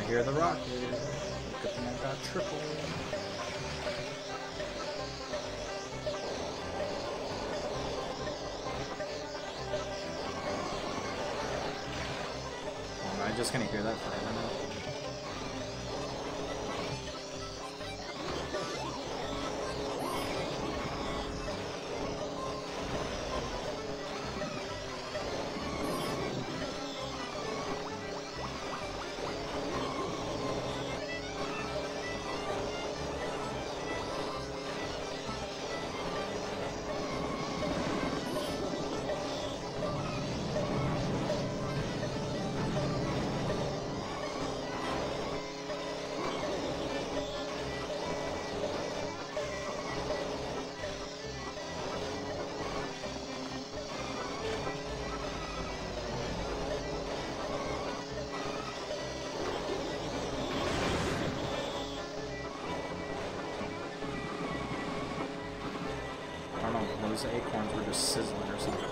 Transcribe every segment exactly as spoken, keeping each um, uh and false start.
hear the rocket. Good thing I got triple. Oh, am I just gonna hear that forever now? Those acorns were just sizzling or something.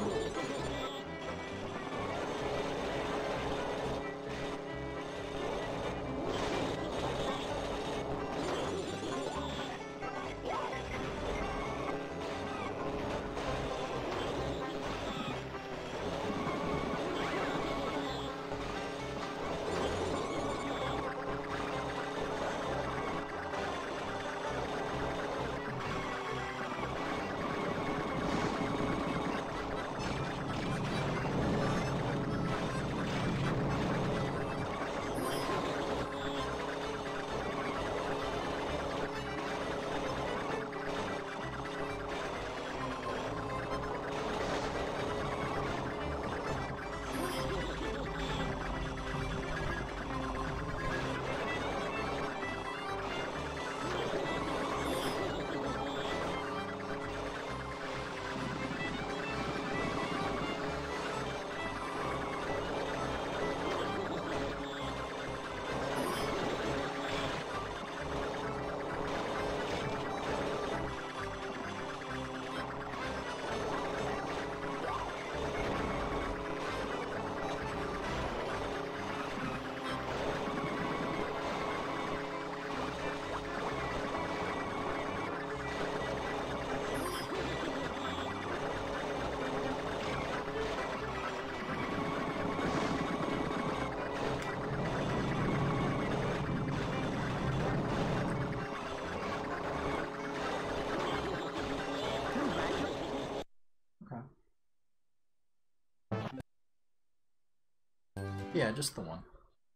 Yeah, just the one.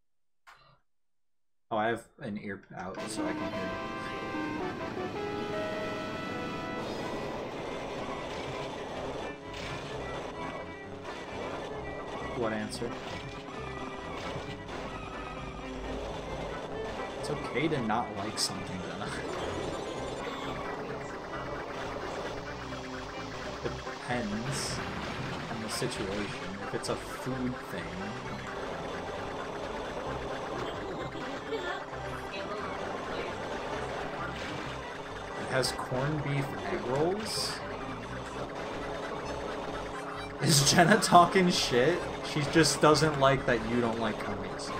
Oh, I have an ear out so I can hear you. What answer? It's okay to not like something, Jenna. Depends on the situation. If it's a food thing. Has corned beef egg rolls? Is Jenna talking shit? She just doesn't like that you don't like gummies.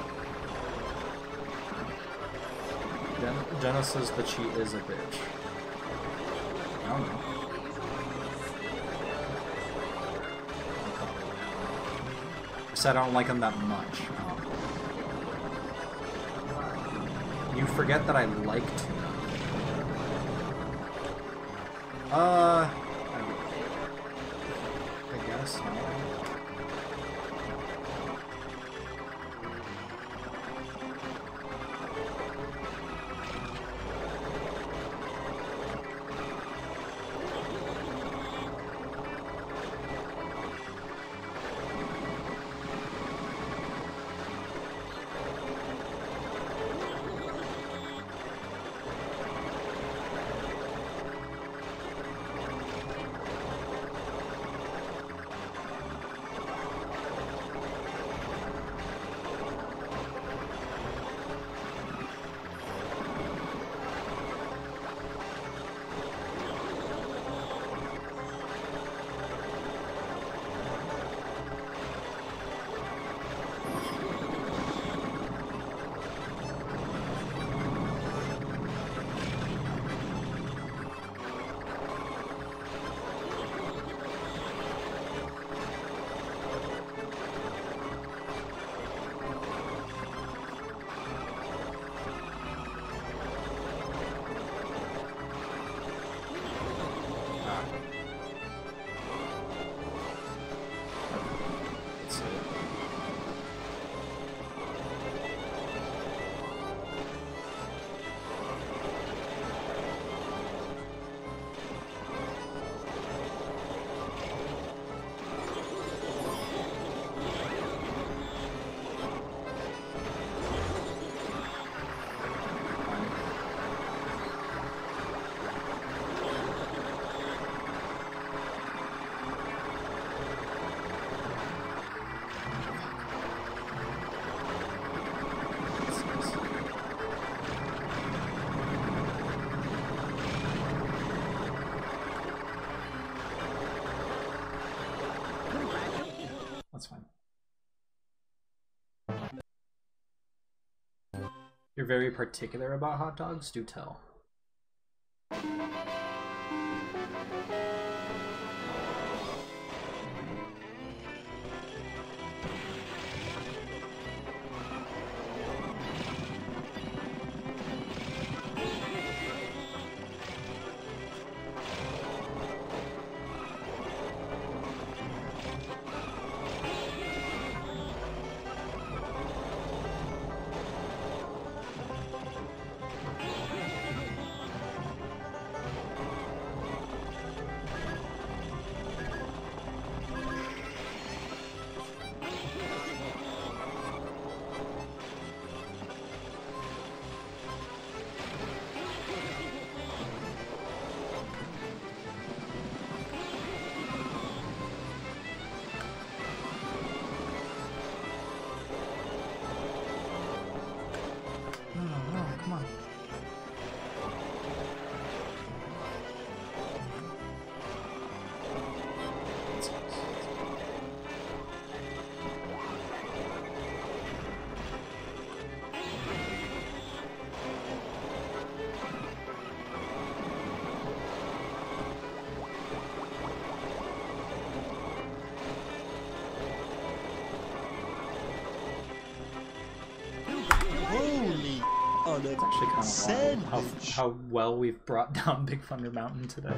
Jenna, Jenna says that she is a bitch. I don't know. I said I don't like them that much. Um, you forget that I like tuna. Uh, I, I guess not. You're very particular about hot dogs? Do tell. It's actually kind of wild how, how well we've brought down Big Thunder Mountain today.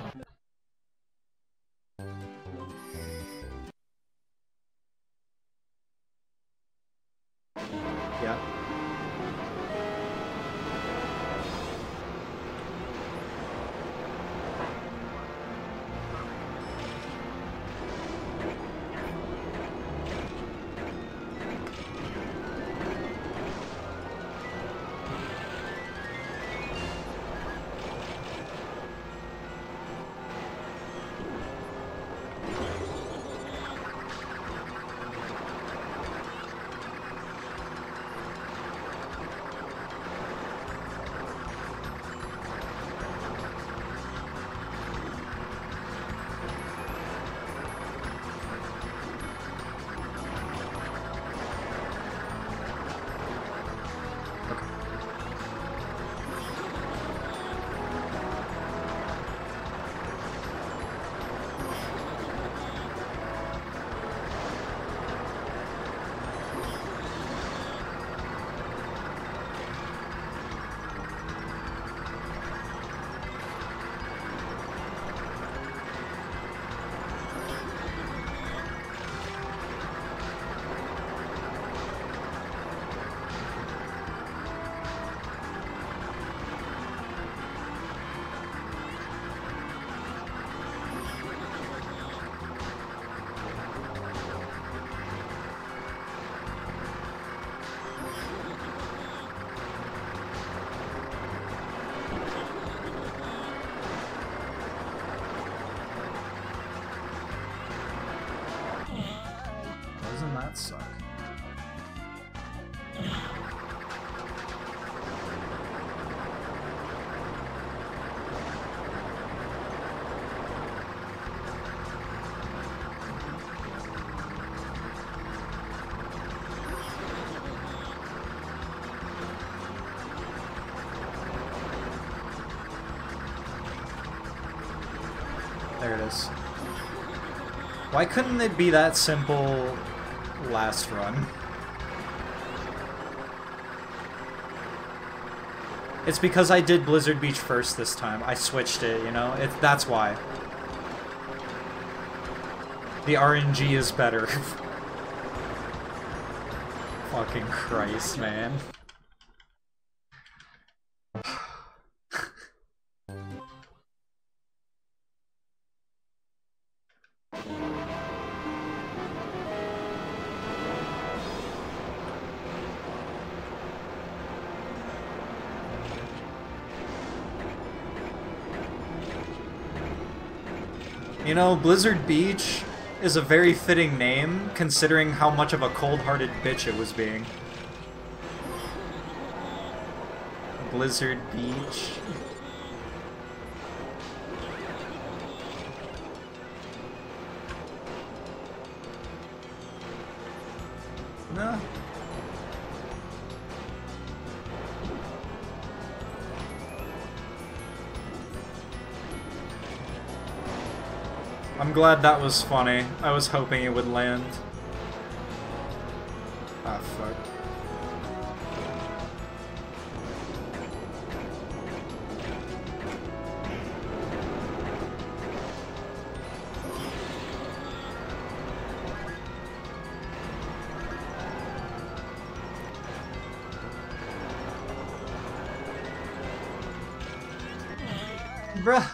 Yeah. Doesn't that suck? There it is. Why couldn't it be that simple last run? It's because I did Blizzard Beach first this time. I switched it, you know? It, that's why. The R N G is better. Fucking Christ, man. You know, Blizzard Beach is a very fitting name, considering how much of a cold-hearted bitch it was being. Blizzard Beach. No. I'm glad that was funny. I was hoping it would land. Ah, fuck. Bruh.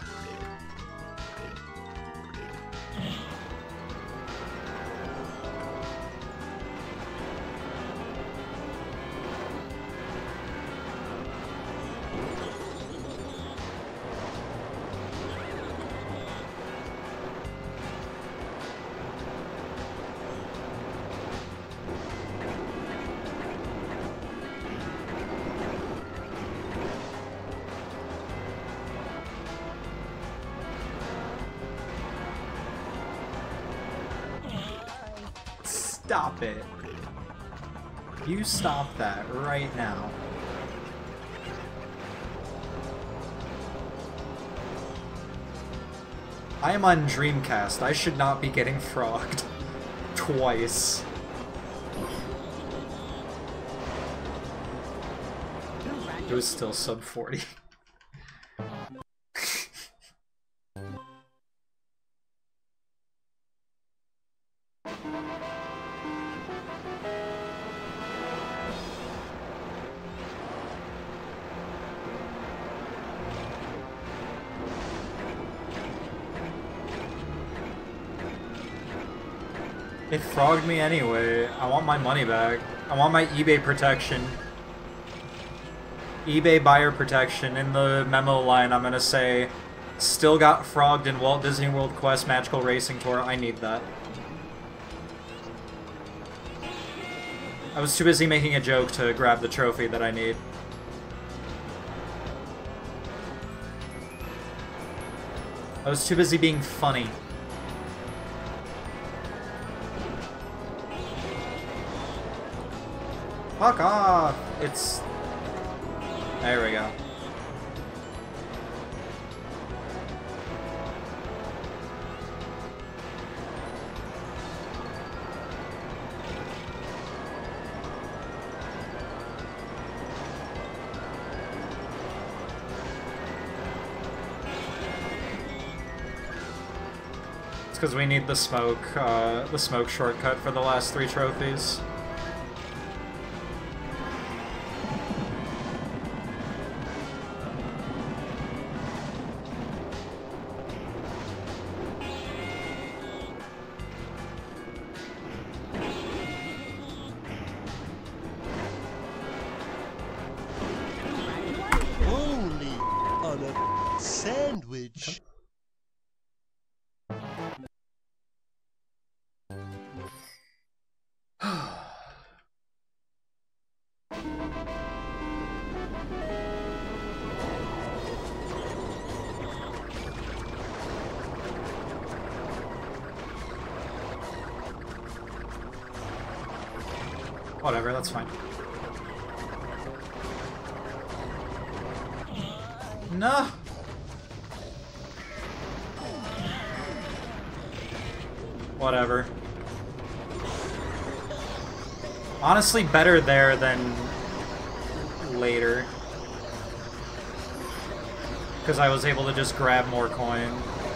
Stop it. You stop that right now. I am on Dreamcast. I should not be getting frogged. Twice. It was still sub forty. It frogged me anyway. I want my money back. I want my eBay protection. eBay buyer protection. In the memo line, I'm gonna say, still got frogged in Walt Disney World Quest Magical Racing Tour. I need that. I was too busy making a joke to grab the trophy that I need. I was too busy being funny. Fuck off! It's... There we go. It's because we need the smoke, uh, the smoke shortcut for the last three trophies. Sandwich. Whatever, that's fine. No! Whatever. Honestly, better there than later. Because I was able to just grab more coin.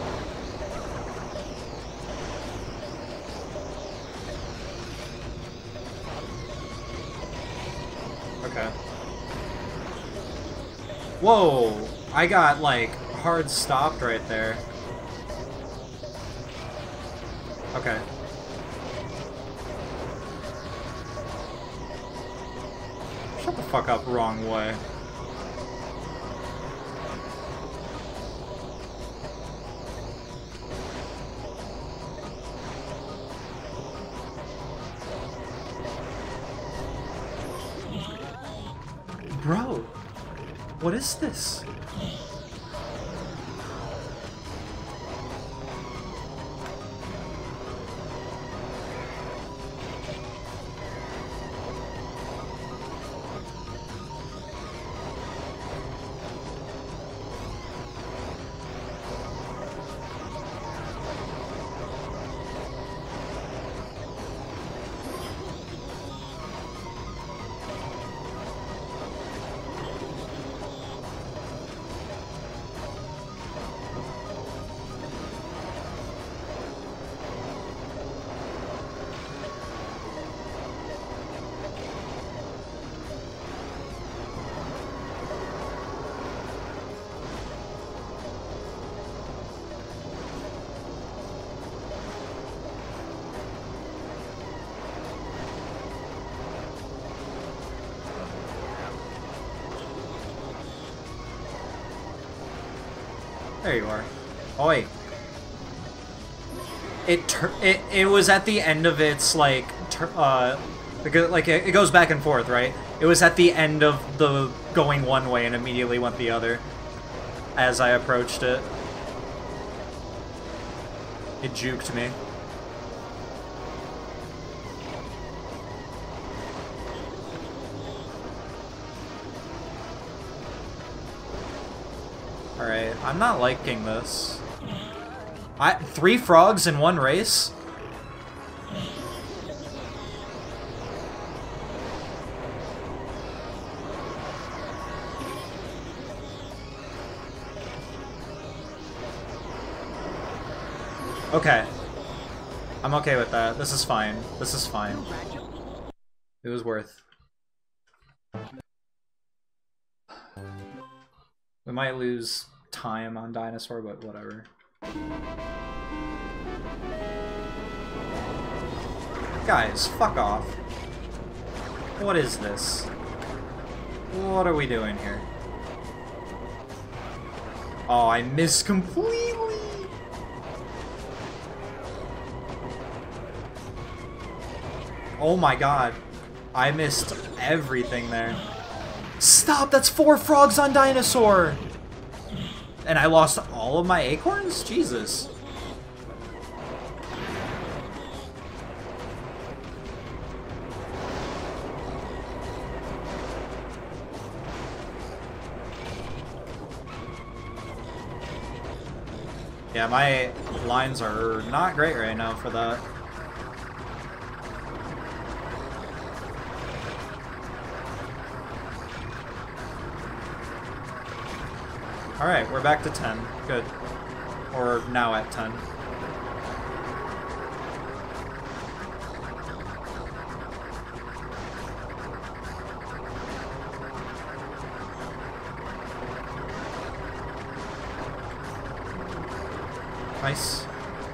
Okay. Whoa! I got, like, hard stopped right there. Okay. Shut the fuck up, wrong way. Bro, what is this? There you are. Oi. It tur it it was at the end of its like tur uh because like it, it goes back and forth, right? It was at the end of the going one way and immediately went the other as I approached it. It juked me. Alright, I'm not liking this. I three frogs in one race? Okay. I'm okay with that. This is fine. This is fine. It was worth. We might lose time on Dinosaur, but whatever. Guys, fuck off. What is this? What are we doing here? Oh, I missed completely! Oh my god. I missed everything there. Stop! That's four frogs on Dinosaur! And I lost all of my acorns? Jesus. Yeah, my lines are not great right now for that. Alright, we're back to ten. Good. Or now at ten. Nice.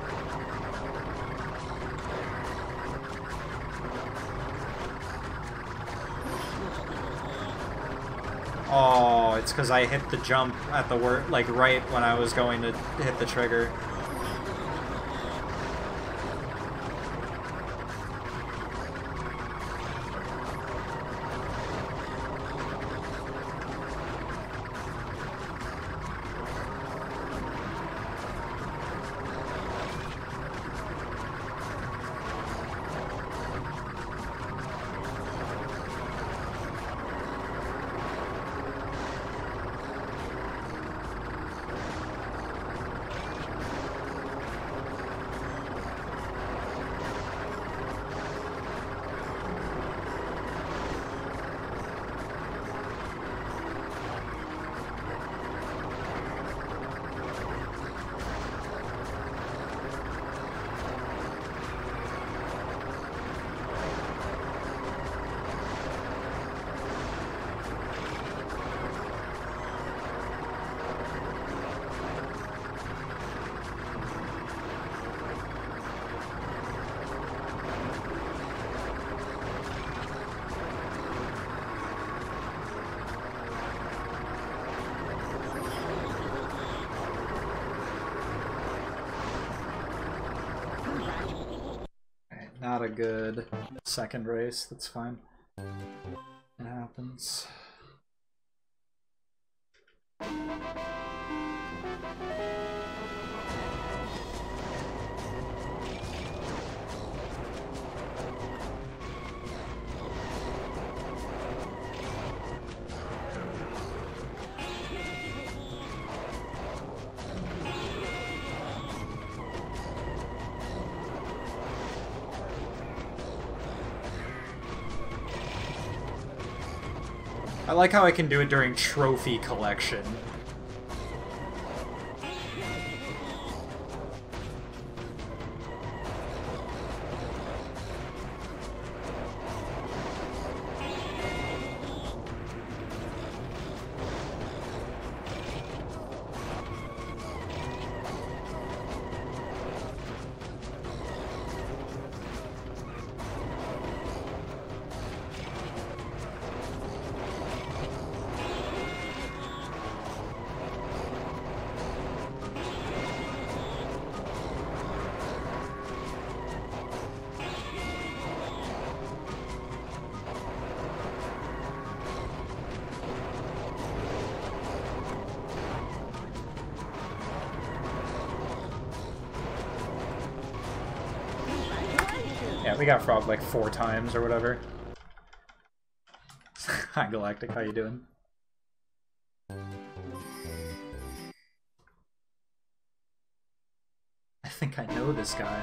Oh, it's because I hit the jump at the word, like right when I was going to hit the trigger. Not a good second race, that's fine. It happens. I like how I can do it during trophy collection. Yeah, we got frog like four times or whatever. Hi Galactic, how you doing? I think I know this guy.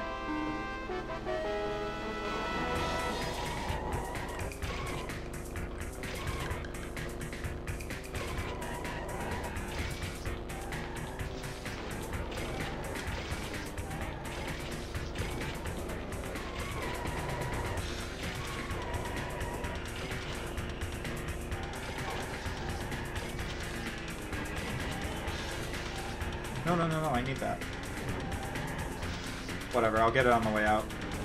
No, no, no, no, I need that. Whatever, I'll get it on the way out.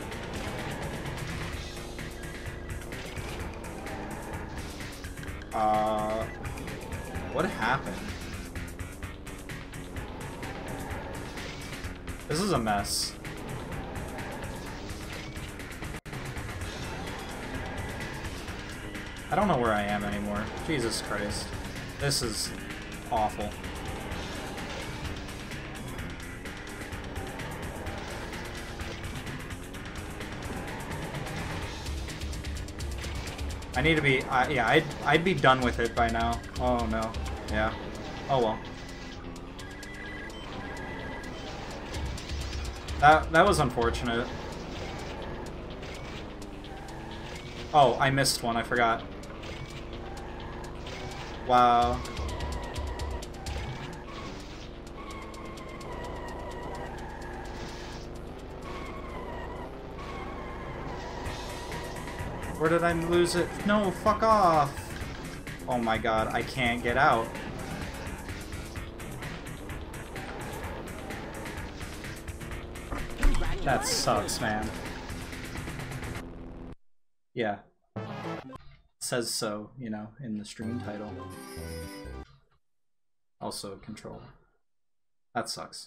Uh... What happened? This is a mess. I don't know where I am anymore. Jesus Christ. This is awful. I need to be, uh, yeah, I'd, I'd be done with it by now. Oh no, yeah. Oh well. That, that was unfortunate. Oh, I missed one, I forgot. Wow. Where did I lose it? No, fuck off! Oh my god, I can't get out. That sucks, man. Yeah. It says so, you know, in the stream title. Also a controller. That sucks.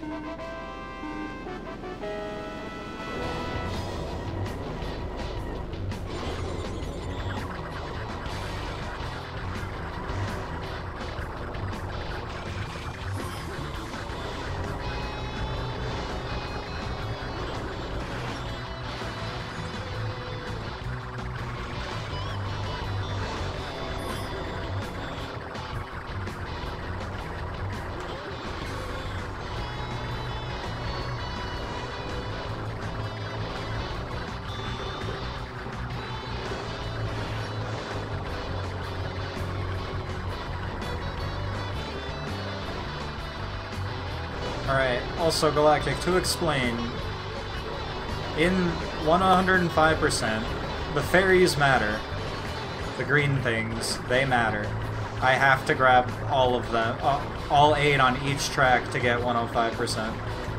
Alright, also Galactic, to explain, in one hundred five percent, the fairies matter. The green things, they matter. I have to grab all of them, uh, all eight on each track to get one hundred five percent.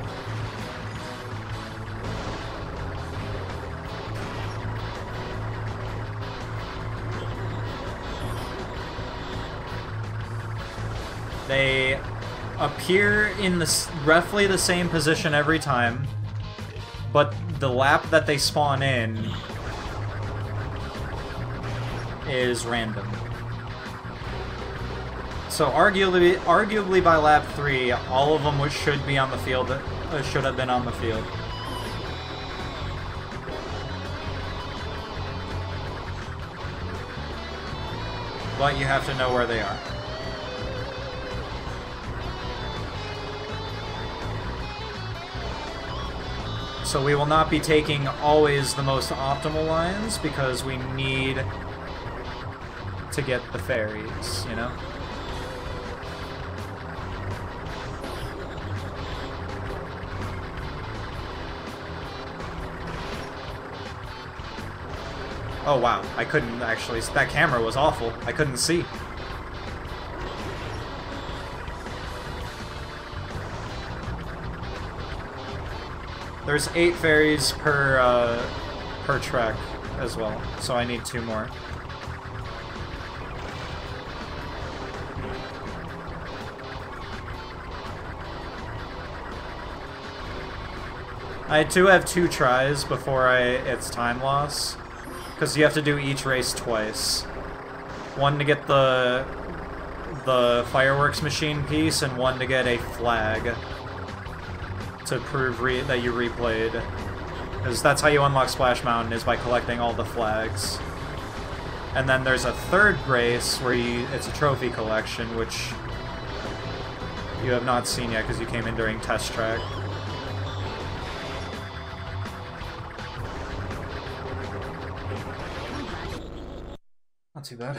They appear in the, roughly the same position every time, but the lap that they spawn in is random. So arguably, arguably by lap three, all of them should be on the field. Uh, should have been on the field. But you have to know where they are. So we will not be taking always the most optimal lines because we need to get the fairies, you know? Oh wow, I couldn't actually, that camera was awful. I couldn't see. There's eight fairies per, uh, per trek as well, so I need two more. I do have two tries before I it's time loss, because you have to do each race twice. One to get the the fireworks machine piece, and one to get a flag to prove re that you replayed. Because that's how you unlock Splash Mountain, is by collecting all the flags. And then there's a third race where you, it's a trophy collection, which you have not seen yet because you came in during test track. Not too bad.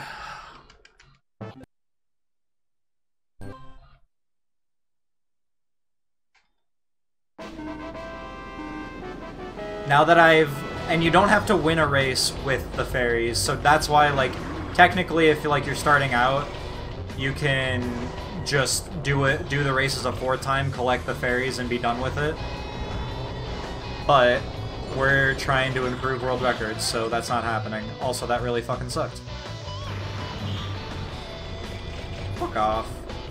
Now that I've... And you don't have to win a race with the fairies, so that's why, like, technically if like you're starting out, you can just do it, do the races a fourth time, collect the fairies, and be done with it. But we're trying to improve world records, so that's not happening. Also, that really fucking sucked. Fuck off.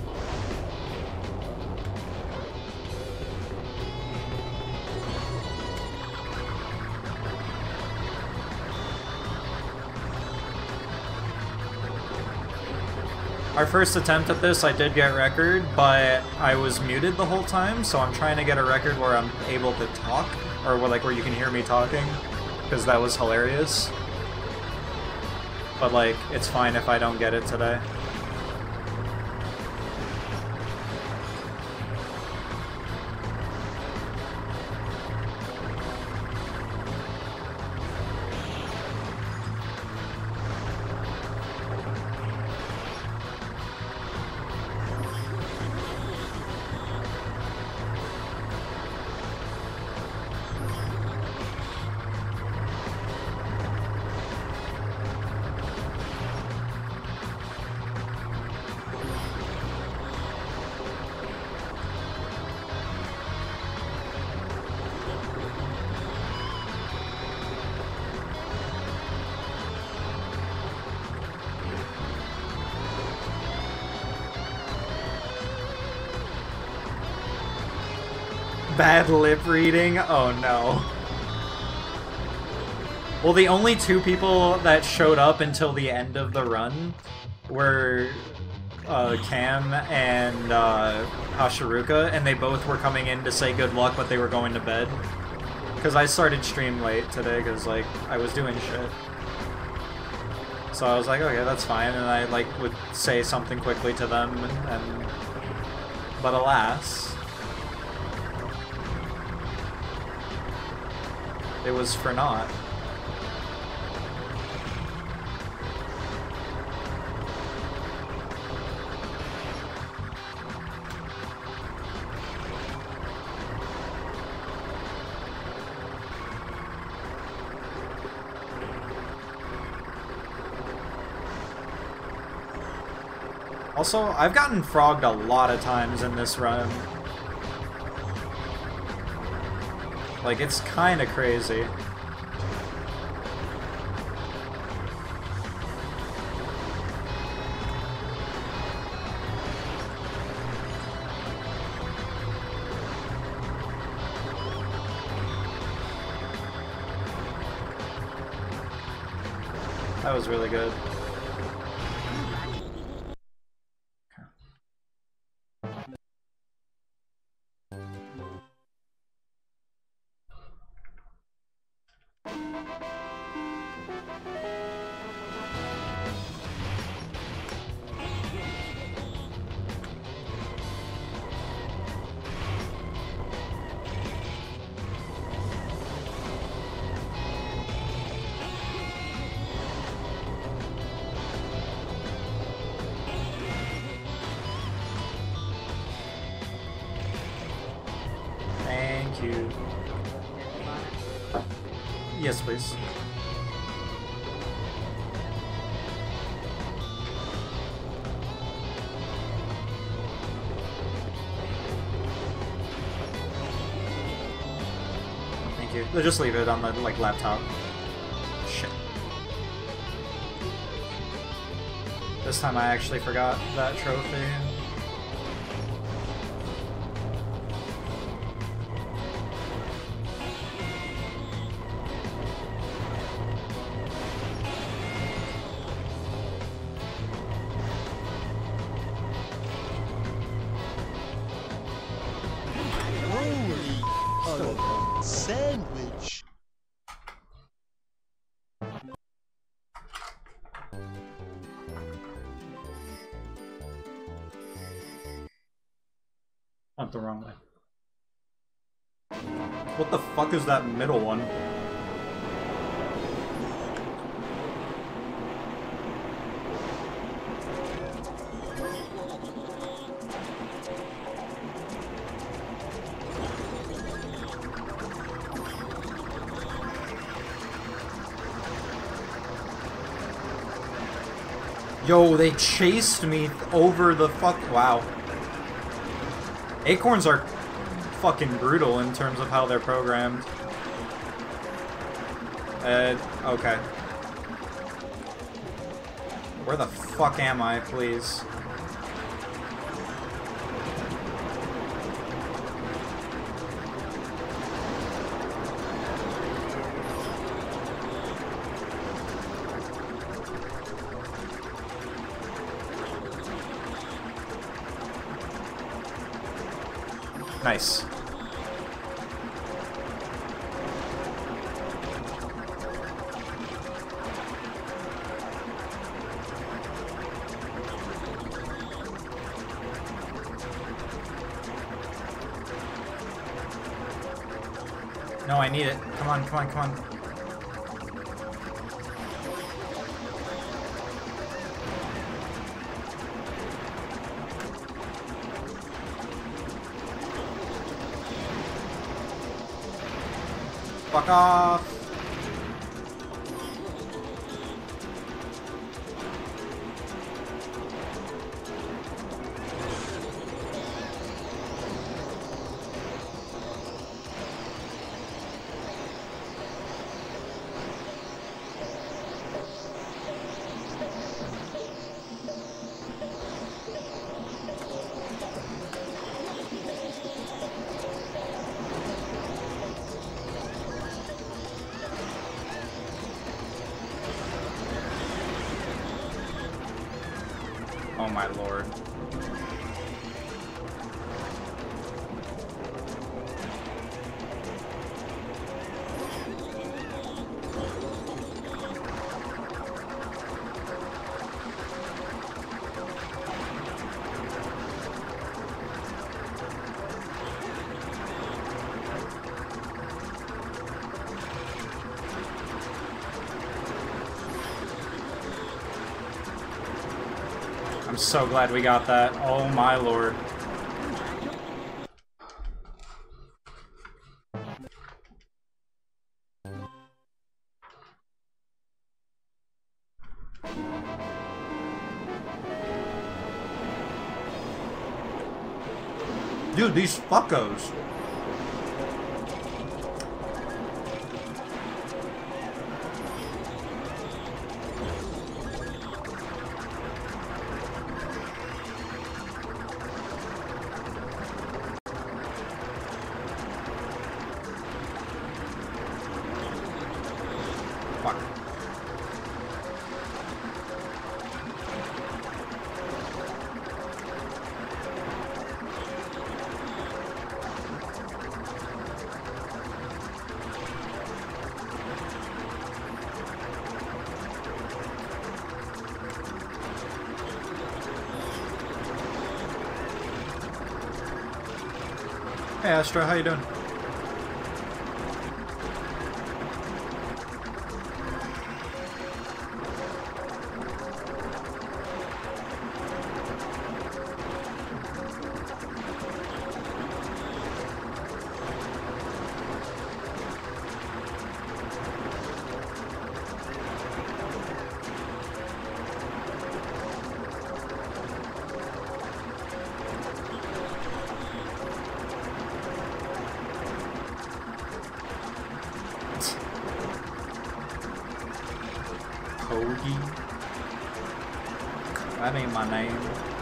Our first attempt at this, I did get record, but I was muted the whole time, so I'm trying to get a record where I'm able to talk, or where, like where you can hear me talking, because that was hilarious. But like, it's fine if I don't get it today. Bad lip reading? Oh no. Well, the only two people that showed up until the end of the run were uh, Cam and uh, Hasharuka, and they both were coming in to say good luck, but they were going to bed. Because I started stream late today, because, like, I was doing shit. So I was like, okay, that's fine, and I, like, would say something quickly to them, and... and but alas... it was for naught. Also, I've gotten frogged a lot of times in this run. Like, it's kind of crazy. That was really good. Yes, please. Thank you. They'll just leave it on the like laptop. Shit. This time I actually forgot that trophy. Sandwich. Went the wrong way. What the fuck is that middle one? Yo, they chased me over the fuck. Wow. Acorns are fucking brutal in terms of how they're programmed. Uh, okay. Where the fuck am I, please? Nice. No, I need it. Come on, come on, come on. Fuck off. Oh my lord. I'm so glad we got that. Oh my lord. Dude, these fuckos. Fuck. Hey Astra, how you doing? Cody? That ain't my name.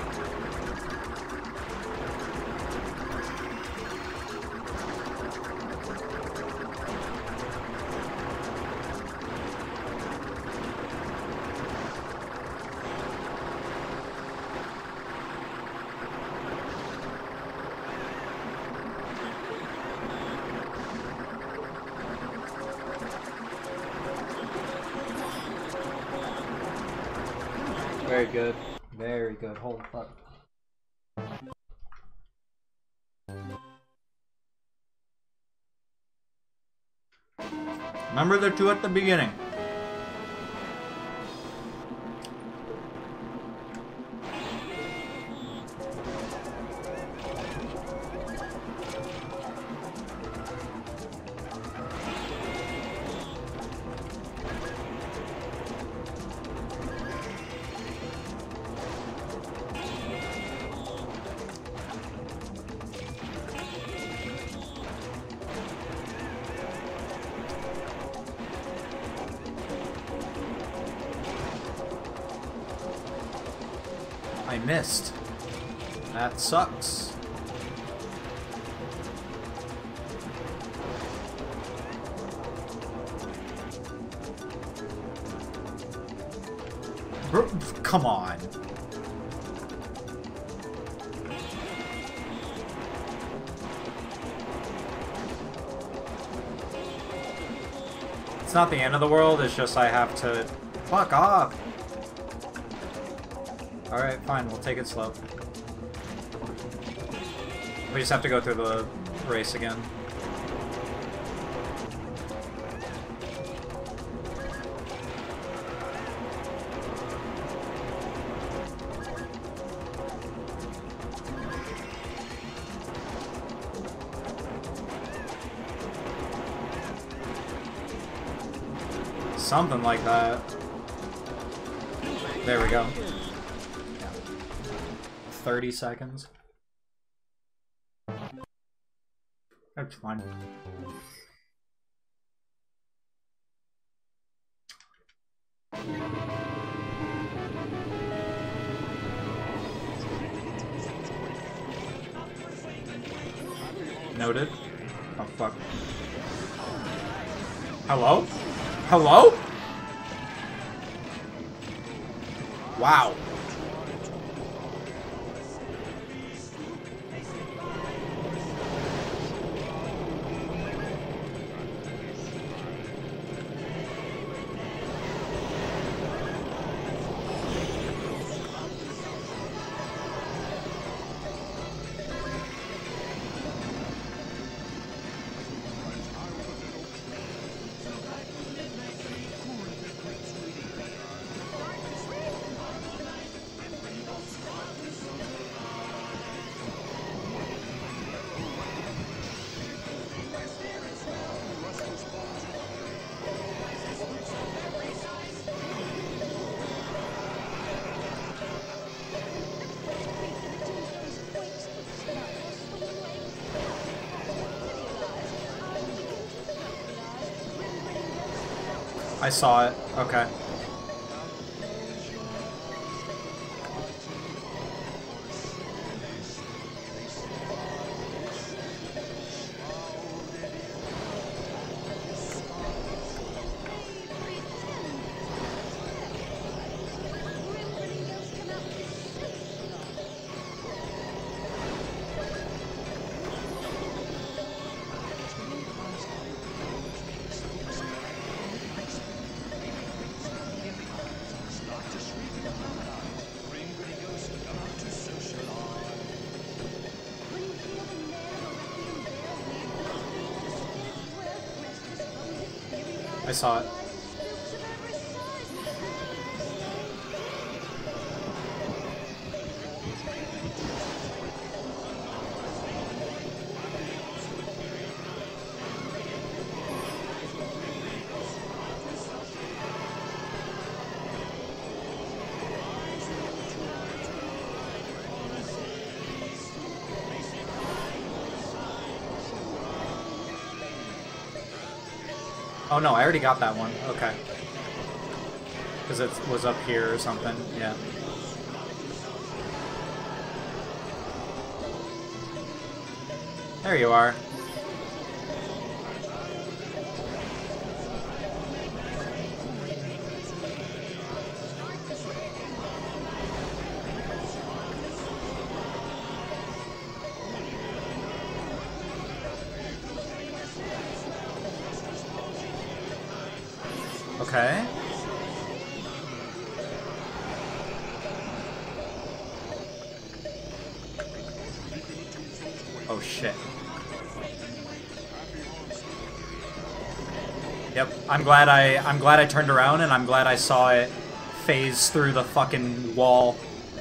Very good. Very good. Holy fuck. Remember the two at the beginning. I missed. That sucks. Bro, come on. It's not the end of the world, it's just I have to... Fuck off! Alright, fine, we'll take it slow. We just have to go through the race again. Something like that. There we go. thirty seconds. That's fine. Noted. Oh, fuck. Hello? Hello? Wow. I saw it. Okay. I saw it. Oh no, I already got that one. Okay. Because it was up here or something. Yeah. There you are. Okay. Oh shit. Yep, I'm glad I I'm glad I turned around and I'm glad I saw it phase through the fucking wall.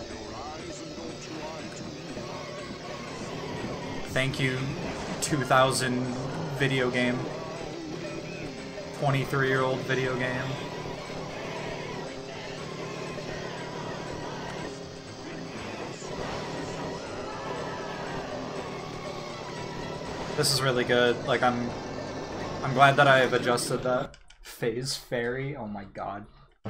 Thank you, two thousand video game. twenty-three year old video game. This is really good. Like, I'm I'm glad that I have adjusted that. Phase Fairy, oh my god.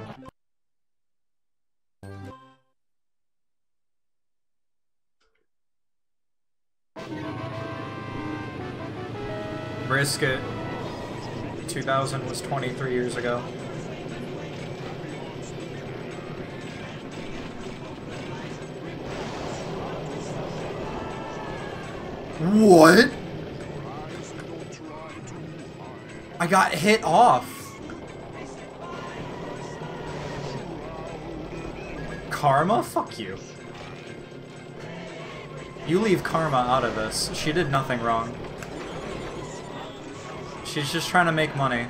Brisket two thousand was twenty-three years ago. What? I got hit off. Karma? Fuck you. You leave Karma out of this. She did nothing wrong. She's just trying to make money.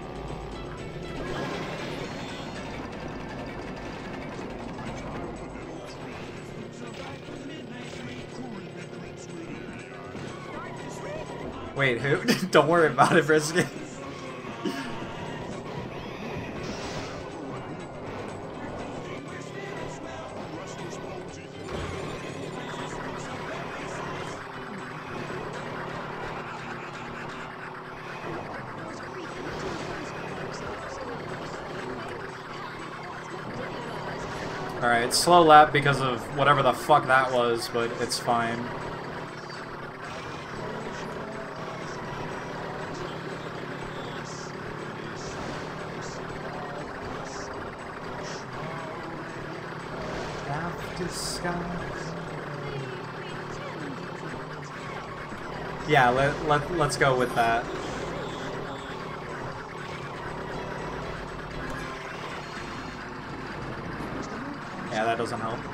Wait, who? Don't worry about it, Brisket. Alright, slow lap because of whatever the fuck that was, but it's fine. Yeah, let, let, let's go with that. Yeah, that doesn't help.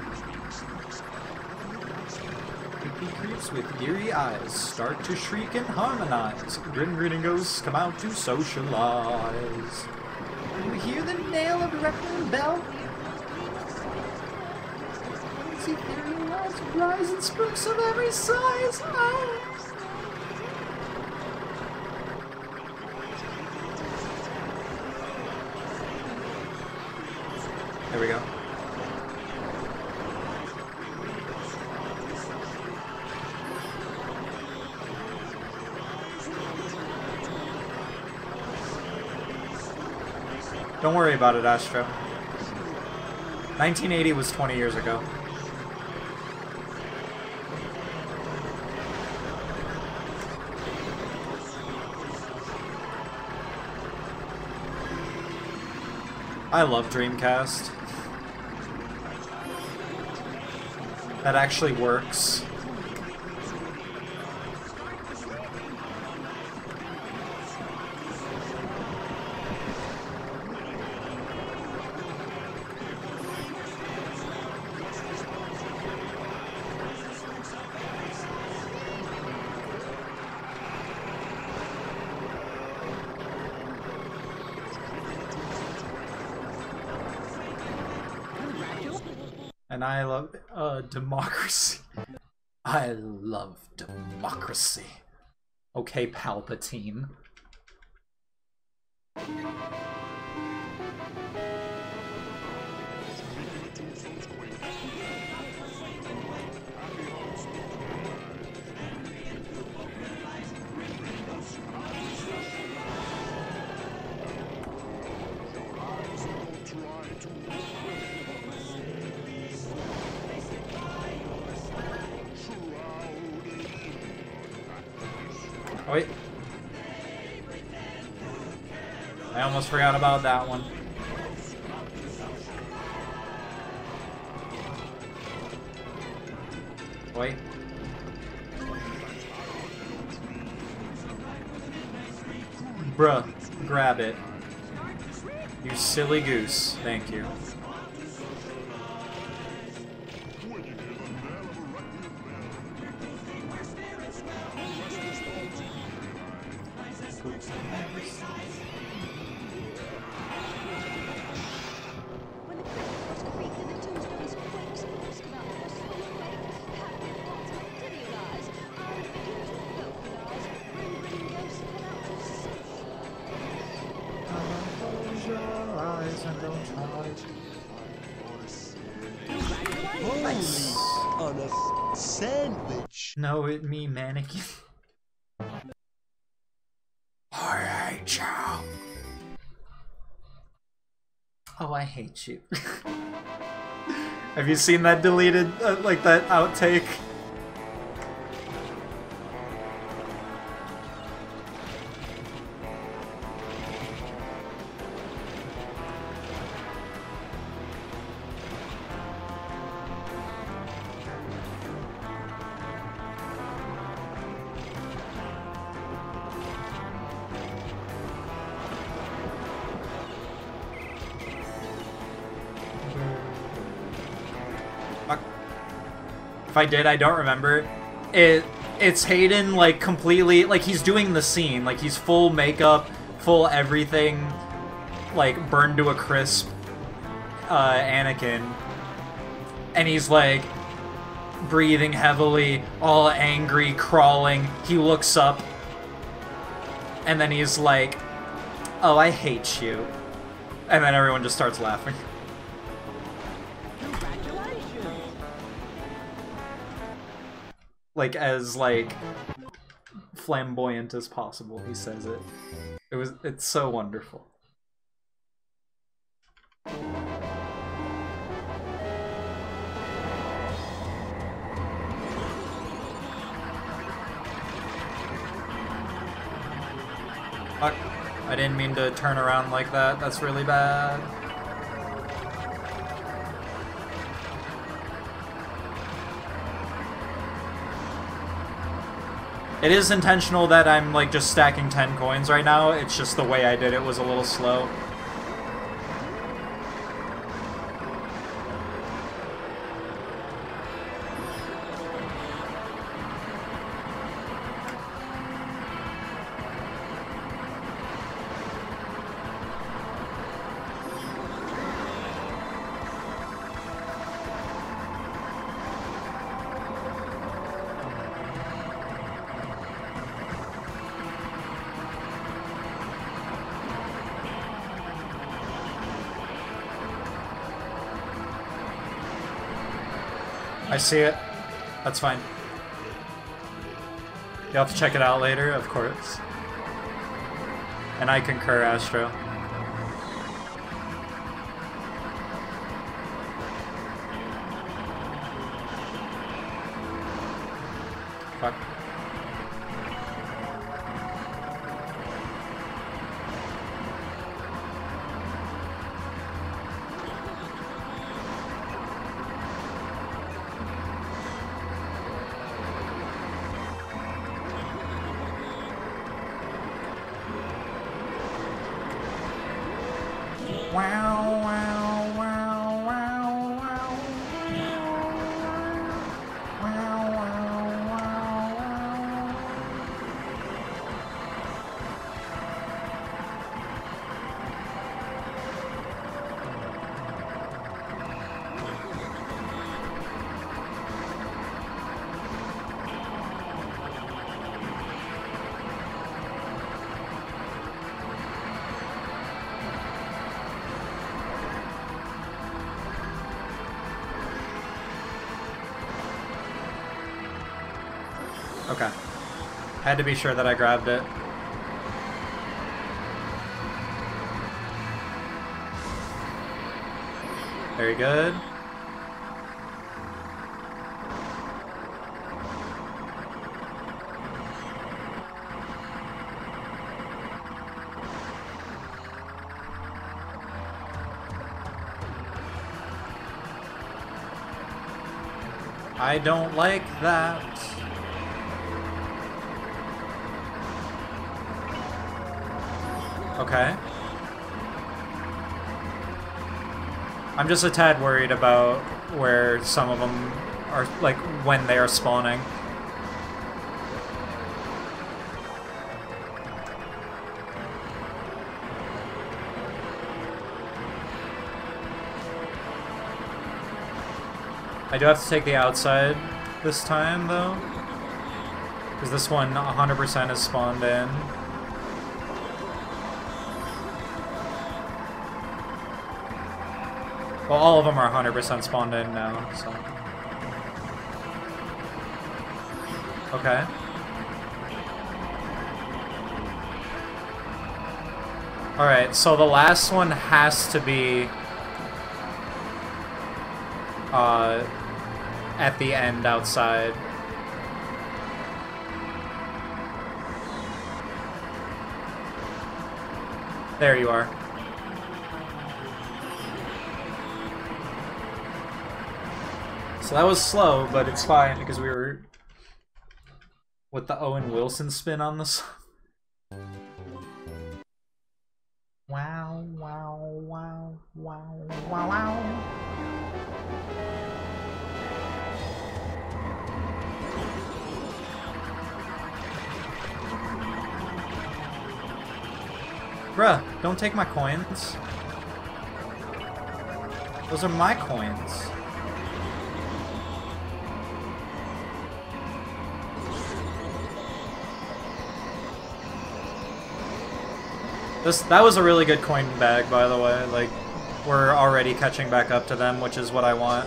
Creepy creeps with eerie eyes start to shriek and harmonize. Grin grinning ghosts come out to socialize. You hear the nail of the reckoning bell? See theory lies rise and spooks of every size. Ah. There we go. Don't worry about it, Astro. nineteen eighty was twenty years ago. I love Dreamcast. That actually works. And I love uh, democracy. I love democracy. Okay, Palpatine. Oh, wait. I almost forgot about that one. Wait. Bruh, grab it. You silly goose. Thank you. Nice. On a sandwich. No, it me mannequin. I hate you. Oh, I hate you. Have you seen that deleted, uh, like that outtake? If I did, I don't remember. It it's Hayden like completely like he's doing the scene, like he's full makeup, full everything, like burned to a crisp, uh, Anakin, and he's like breathing heavily, all angry, crawling. He looks up, and then he's like, "Oh, I hate you," and then everyone just starts laughing. Like, as, like, flamboyant as possible, he says it. It was, it's so wonderful. Fuck. I didn't mean to turn around like that, that's really bad. It is intentional that I'm, like, just stacking ten coins right now, it's just the way I did it was a little slow. I see it. That's fine. You'll have to check it out later, of course. And I concur, Astro. Fuck. Wow, wow, wow, wow, wow. Wow, wow, wow, wow. Okay. Had to be sure that I grabbed it. Very good. I don't like that. Okay. I'm just a tad worried about where some of them are, like, when they are spawning. I do have to take the outside this time, though. Because this one one hundred percent is spawned in. Well, all of them are one hundred percent spawned in now, so... Okay. Alright, so the last one has to be... Uh... at the end outside. There you are. So that was slow, but it's fine because we were with the Owen Wilson spin on this. Wow, wow, wow, wow, wow, wow. Bruh, don't take my coins. Those are my coins. This that was a really good coin bag, by the way. Like, we're already catching back up to them, which is what I want.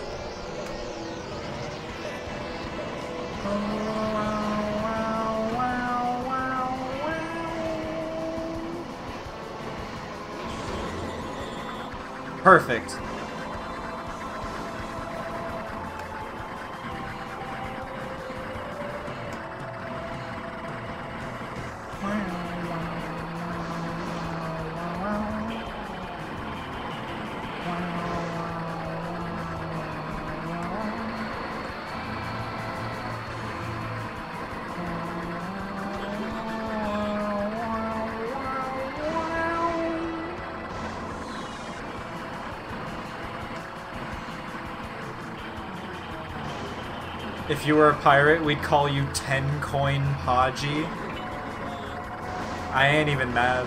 Perfect. If you were a pirate, we'd call you ten coin Haji. I ain't even mad.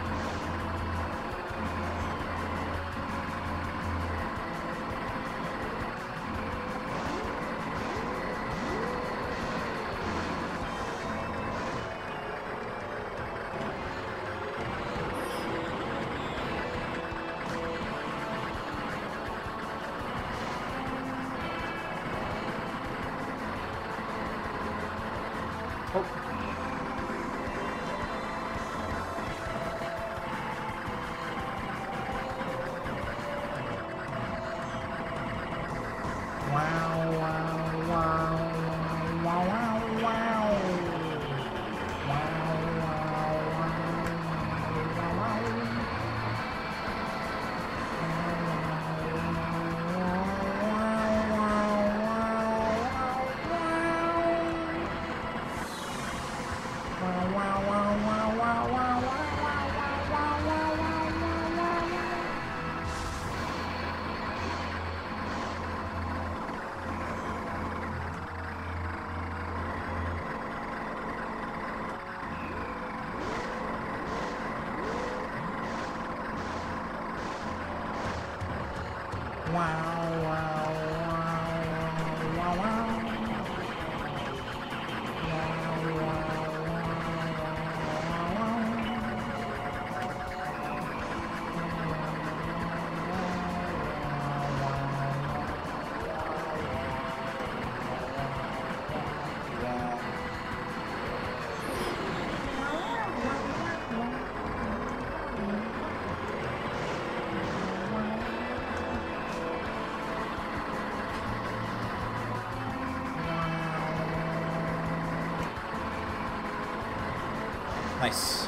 Nice.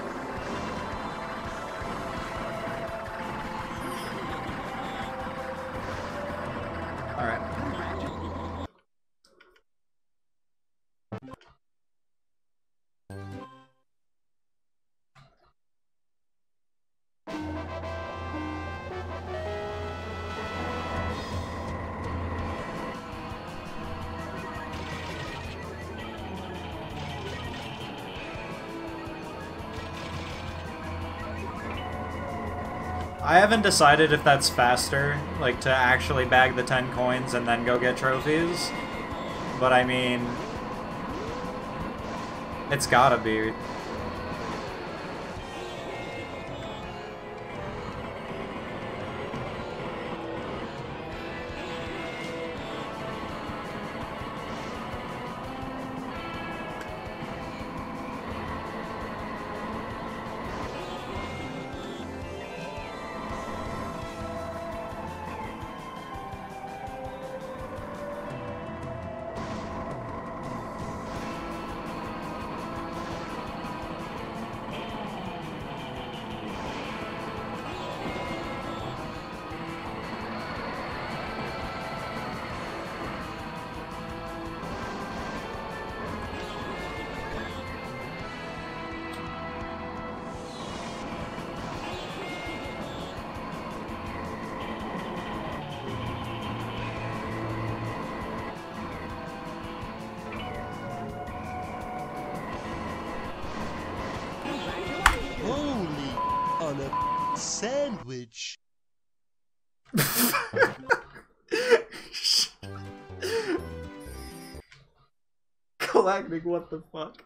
All right. I haven't decided if that's faster, like to actually bag the ten coins and then go get trophies, but I mean, it's gotta be. on a sandwich. Galactic, what the fuck?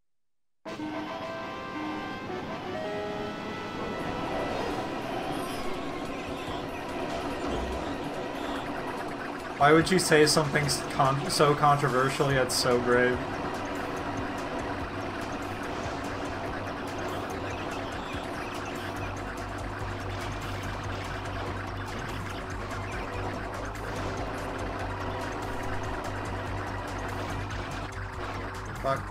Why would you say something con so controversial yet so brave? Fuck.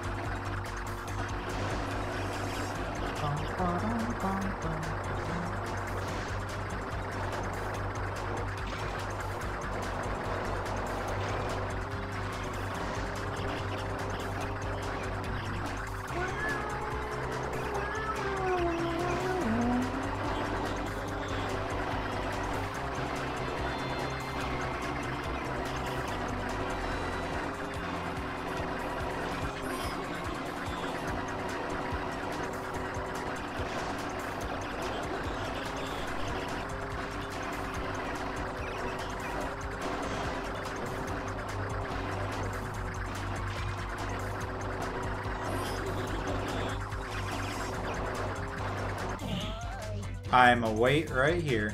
I'm a wait right here.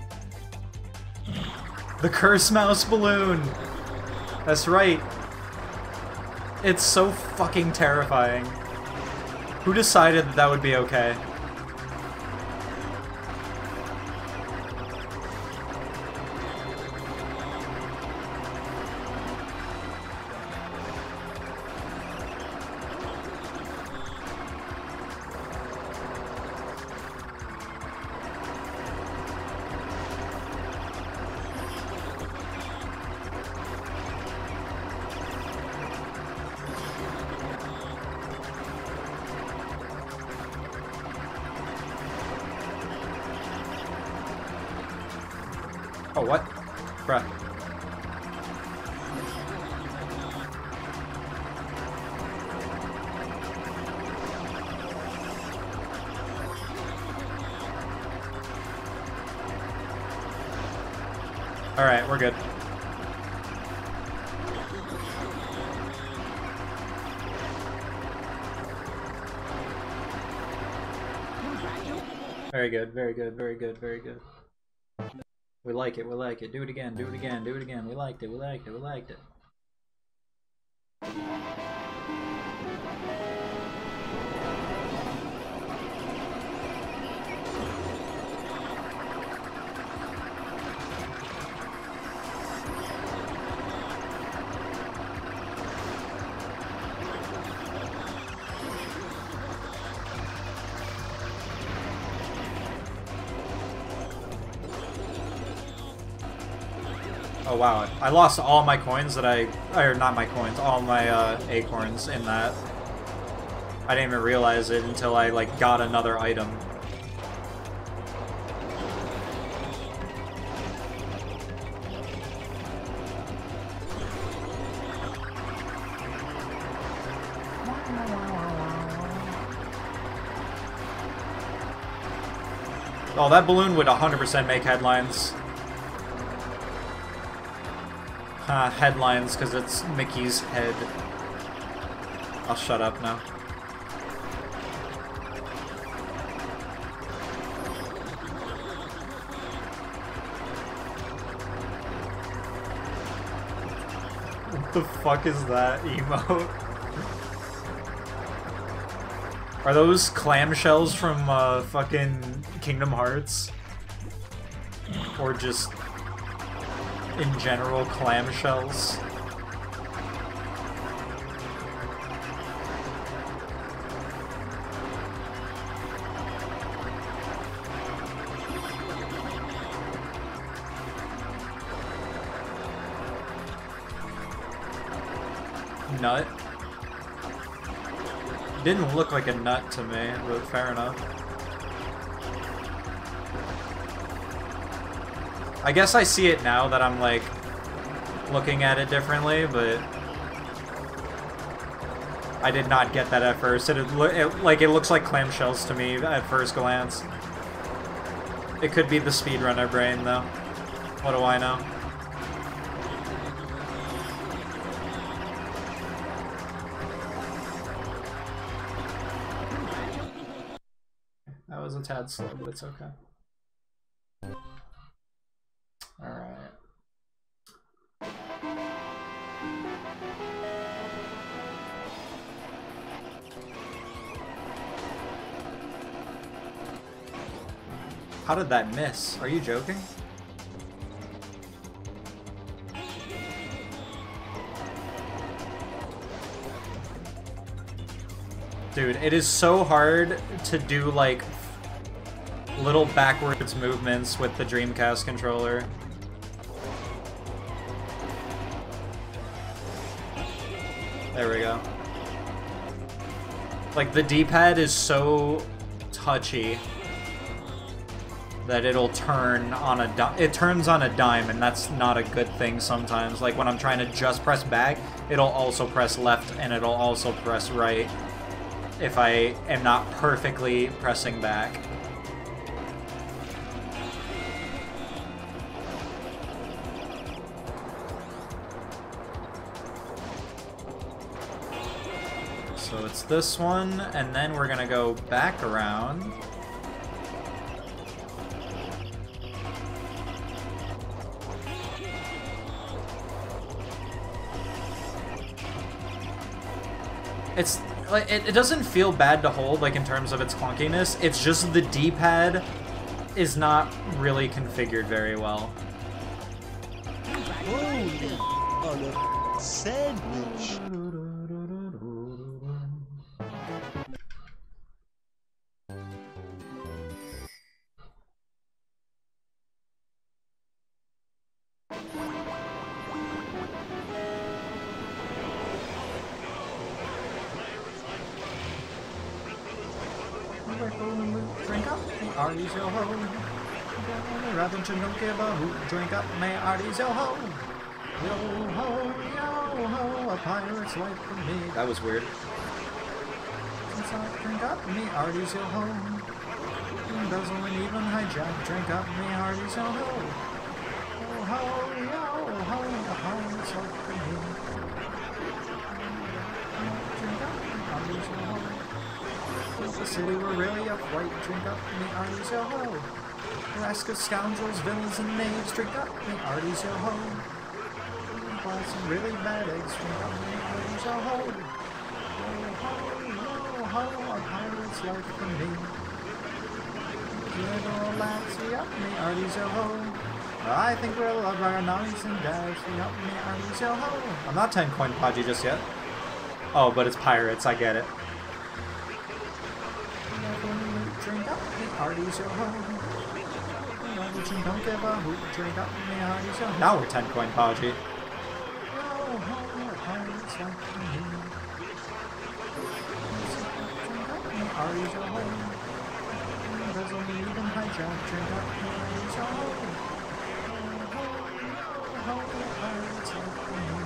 The Curse Mouse balloon! That's right. It's so fucking terrifying. Who decided that that would be okay? Oh, what? Bruh. Alright, we're good. Very good, very good, very good, very good. We like it, we like it. Do it again, do it again, do it again. We liked it, we liked it, we liked it. Oh wow, I lost all my coins that I, or not my coins, all my uh, acorns in that. I didn't even realize it until I like got another item. Oh, that balloon would one hundred percent make headlines. Uh, headlines, because it's Mickey's head. I'll shut up now. What the fuck is that emote? Are those clamshells from uh, fucking Kingdom Hearts? Or just in general, clamshells. Nut? Didn't look like a nut to me, but fair enough. I guess I see it now that I'm, like, looking at it differently, but I did not get that at first. It, it like it looks like clamshells to me at first glance. It could be the speedrunner brain though. What do I know? That was a tad slow, but it's okay. Alright. How did that miss? Are you joking? Dude, it is so hard to do, like, little backwards movements with the Dreamcast controller. There we go. Like, the D-pad is so touchy that it'll turn on a dime. It turns on a dime, and that's not a good thing sometimes. Like, when I'm trying to just press back, it'll also press left, and it'll also press right if I am not perfectly pressing back. So it's this one, and then we're gonna go back around. It's like it, it doesn't feel bad to hold, like in terms of its clunkiness. It's just the D-pad is not really configured very well. Holy on a sandwich. Drink up, me arties yo ho. Rather to don't give a hoot. Drink up, me arties yo ho. Yo ho, yo ho, a pirate's life for me. That was weird. Since I drink up, me arties yo ho. Embezzle and even hijack. Drink up, me arties yo ho. Yo ho, yo ho, a pirate's life for me. Drink up, me arties yo ho. The city were really a flight, drink up me arties yo ho. Rascal scoundrels, villains and knaves, drink up me arties yo ho. Buy some really bad eggs, drink up me arties yo ho. Yo ho, yo ho, a pirate's life for me. Little lads, we up me arties yo ho. I think we'll love our nice and dash, we up me arties yo ho. I'm not ten coin Podgy just yet. Oh, but it's pirates, I get it. Drink up me arties yo ho. Don't give a hoot. Drink up me arties yo ho. Now we're ten coin Podgy. Yo ho, pirates like me. Drink up me arties yo ho. There's only even hijack. Drink up me arties yo ho. Yo ho, pirates like me.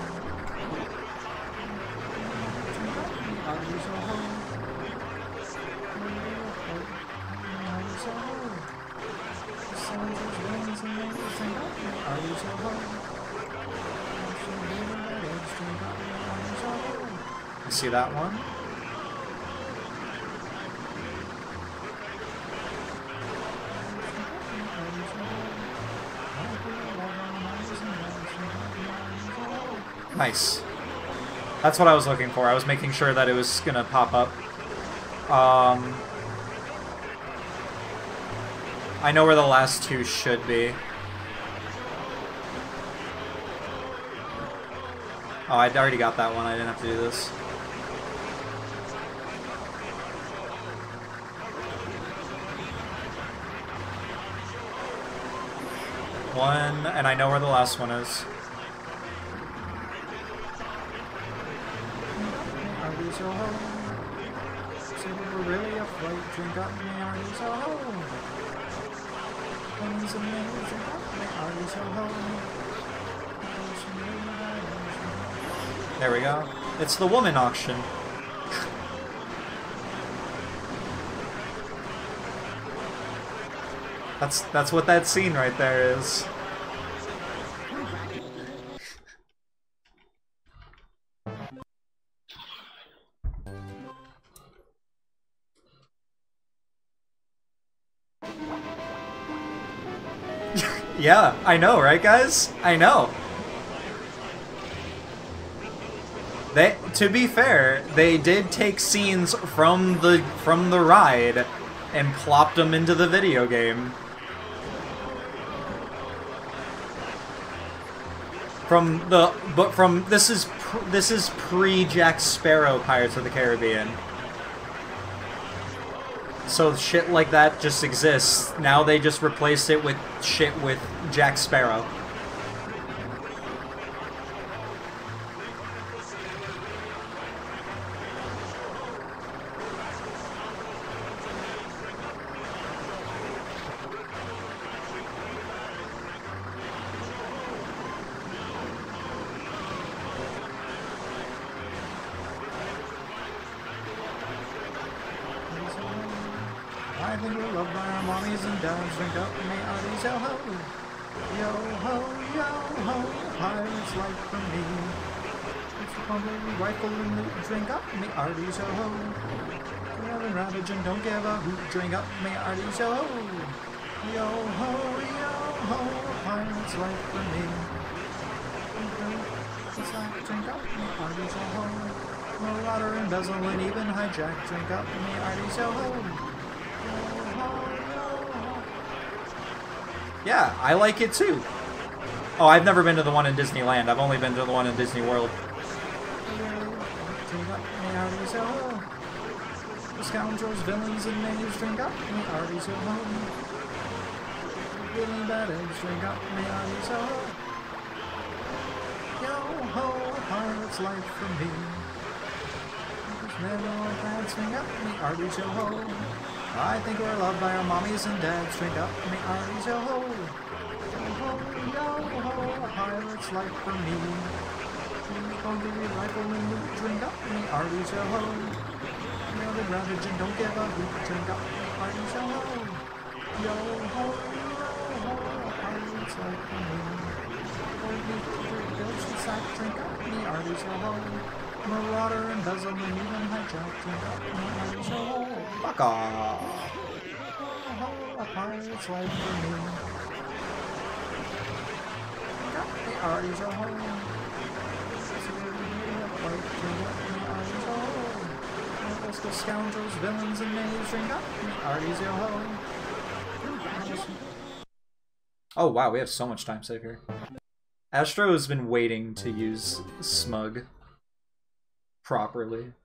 Drink up me arties yo ho. You see that one? Nice. That's what I was looking for. I was making sure that it was gonna pop up. Um... I know where the last two should be. Oh, I already got that one. I didn't have to do this. One, and I know where the last one is. Arties yo ho. Say we were really a flight. Drink up me arties yo ho. There we go. It's the woman auction. That's that's what that scene right there is. Yeah, I know, right guys? I know. They, to be fair, they did take scenes from the from the ride and plopped them into the video game. From the but from this is pr this is pre Jack Sparrow Pirates of the Caribbean. So shit like that just exists. Now they just replaced it with shit with Jack Sparrow. I think we're loved by our mommies and dads. Drink up, may arties, yo ho, yo ho, yo ho. Pirates like for me. It's the pumping rifle and loot. Drink up, may arties, yo ho. We have a ravage and don't give a hoot. Drink up, may arties, yo ho, yo ho, yo ho. Pirates like for me. It's like drink up, may arties, yo ho. Marauder, embezzle, and even hijack. Drink up, may arties, yo ho. Yeah, I like it too. Oh, I've never been to the one in Disneyland. I've only been to the one in Disney World. The scoundrels, villains, and knaves drink up. Me arties at home. Really bad eggs drink up. Me arties at home. Yo ho, pirate's life for me. Never like that. Drink up. Me arties at home. I think we're loved by our mommies and dads. Drink up, me arties, yo ho, yo ho, yo ho. A pirate's life for me. Hungry rifle and loot. Drink up, me arties, yo ho. Nail the ravage and don't give a hoot. Drink up, me arties, yo ho, yo ho, yo ho. A pirate's life for me. Ghost sack. Drink up, me arties, yo ho. Marauder, embezzle, and even hijack. Drink up, me arties, yo ho. Fuck off! Oh, a pirate's life for me. Got the arties at home. The scoundrels, villains, and knaves drink up. The arties at home. Oh wow, we have so much time save here. Astro has been waiting to use Smug properly.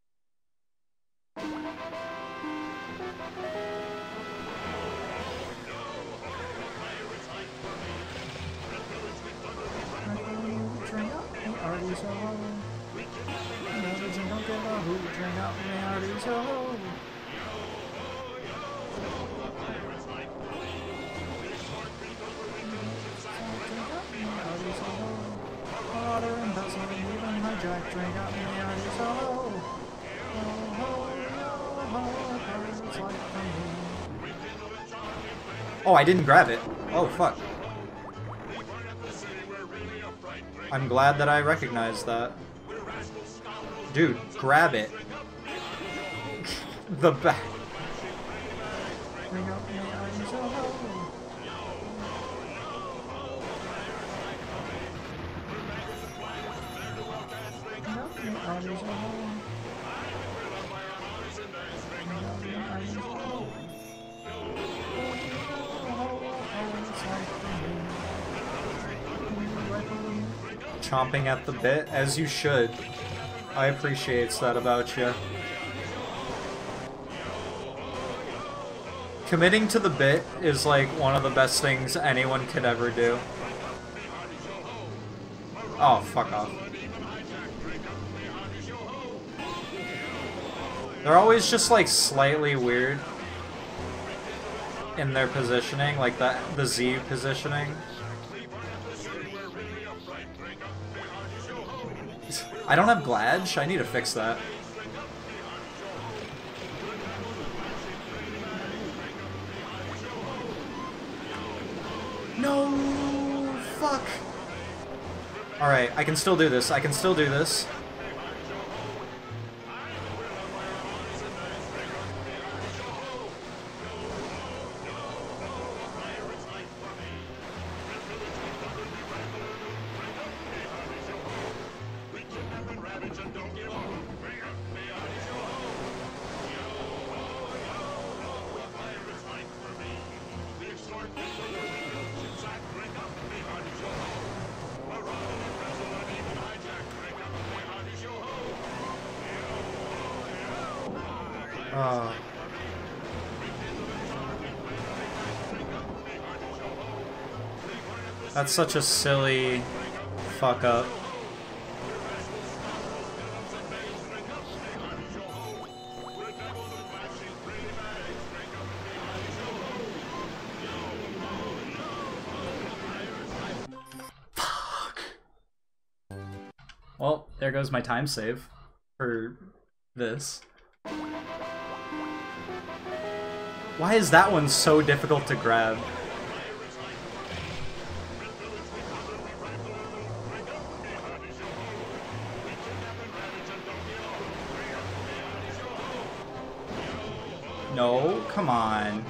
Arties ho ho. Ravage and don't give a hoot. Drink out me arties ho ho. Arties ho ho. Marauder and embezzle and even hijack. Drink out me arties ho ho. Ho ho yo ho. Pirates like for me. Oh, I didn't grab it. Oh fuck. I'm glad that I recognized that. Dude, grab it. The back. Chomping at the bit, as you should. I appreciate that about you. Committing to the bit is like one of the best things anyone could ever do. Oh, fuck off. They're always just like slightly weird in their positioning, like the, the Z positioning. I don't have Gladge. I need to fix that. Fuck! Alright, I can still do this. I can still do this. Oh. That's such a silly fuck up. Fuck. Well, there goes my time save for this. Why is that one so difficult to grab? No, come on.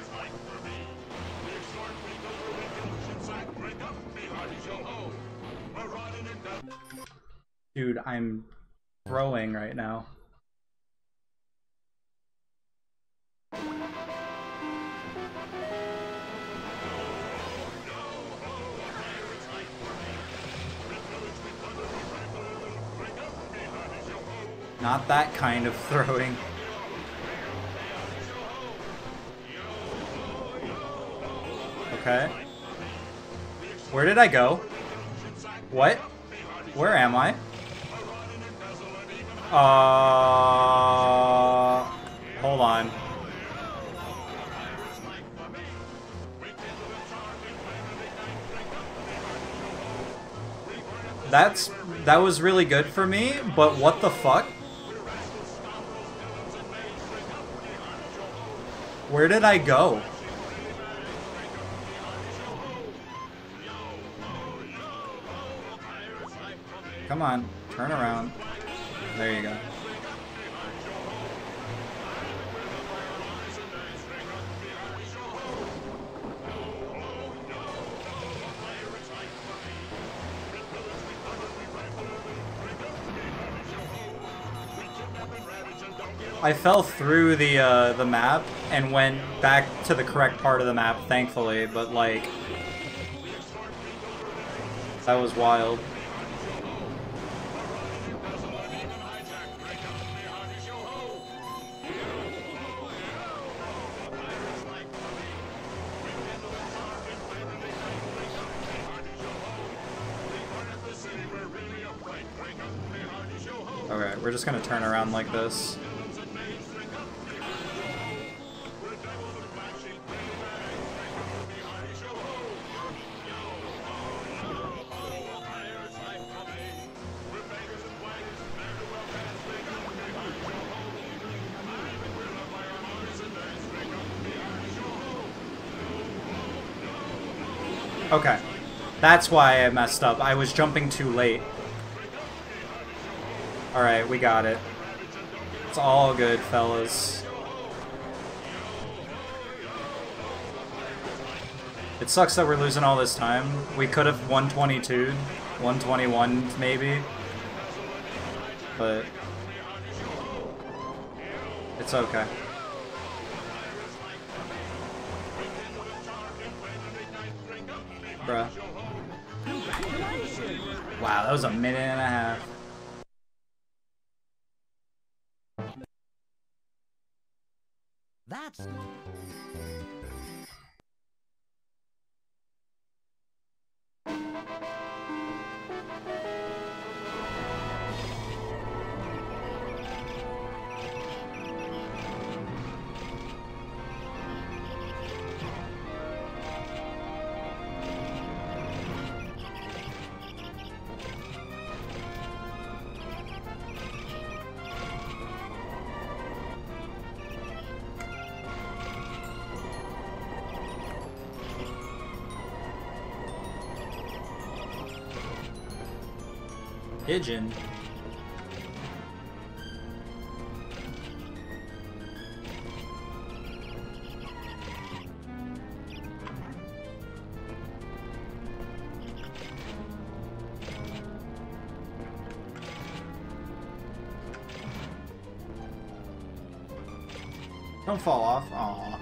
Dude, I'm throwing right now. Not that kind of throwing. Okay. Where did I go? What? Where am I? Uh... Hold on. That's... That was really good for me, but what the fuck? Where did I go? Come on, turn around. There you go. I fell through the uh, the map and went back to the correct part of the map, thankfully, but like... That was wild. Okay, we're just gonna turn around like this. Okay, that's why I messed up. I was jumping too late. Alright, we got it. It's all good, fellas. It sucks that we're losing all this time. We could have one twenty-two'd, one twenty-one maybe. But... it's okay. Bruh. Wow, that was a minute and a half. That's... Pigeon. Don't fall off. Aww.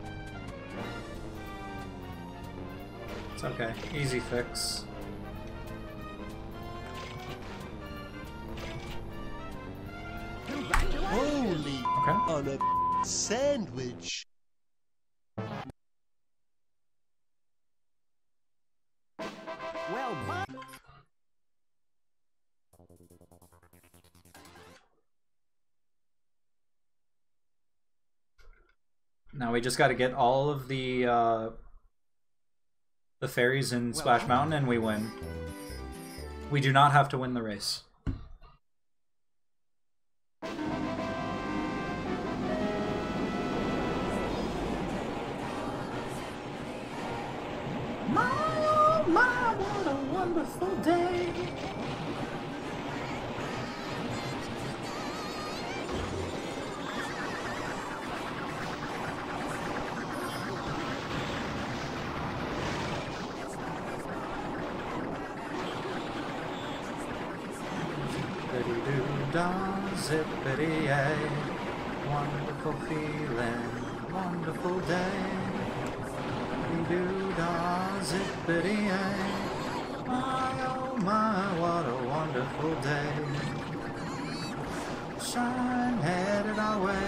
It's okay. Easy fix. Holy Okay. on a sandwich. Well, my Now we just got to get all of the uh, the fairies in Splash Mountain and we win. We do not have to win the race. My, oh my, what a wonderful day. Zippity-doo-dah, zippity-yay, wonderful feeling, wonderful day. Zippity-doo-dah, zippity-yay, my oh my, what a wonderful day. Shine headed our way.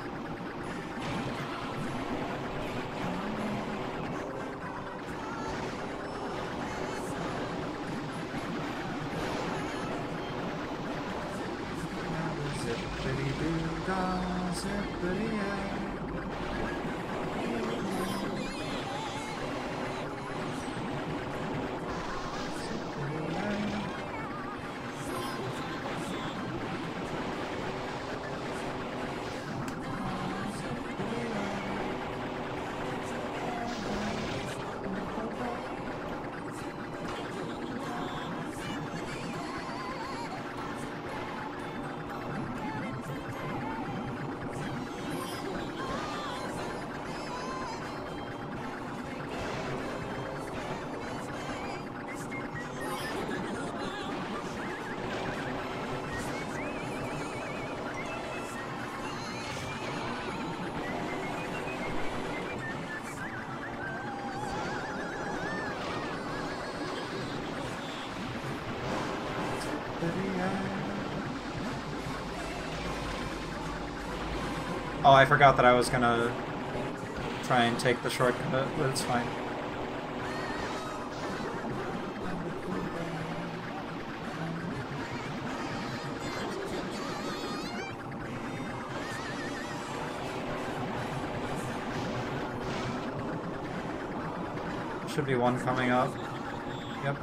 Zippity-doo-dah, zippity-yay. Oh, I forgot that I was gonna try and take the shortcut, but it's fine. Should be one coming up. Yep.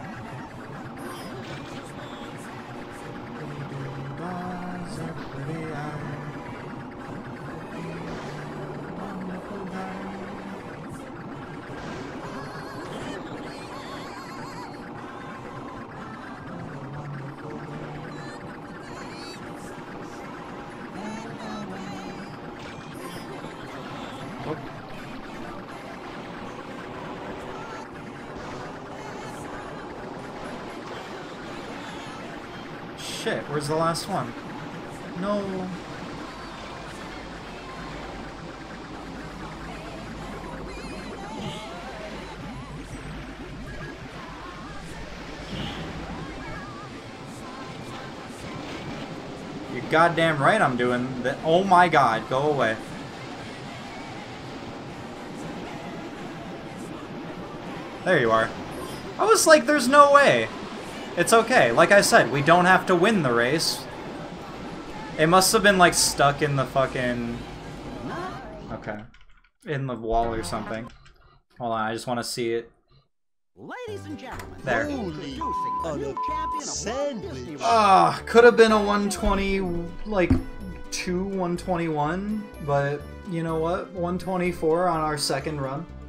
Shit, where's the last one? No. You're goddamn right I'm doing that. Oh my god, go away. There you are. I was like, there's no way. It's okay. Like I said, we don't have to win the race. It must have been, like, stuck in the fucking... Okay. In the wall or something. Hold on, I just want to see it. ladies and gentlemen, There. introducing the new champion of Sandwich. Ah, could have been a one twenty, like, two one twenty-one, but you know what? one twenty-four on our second run.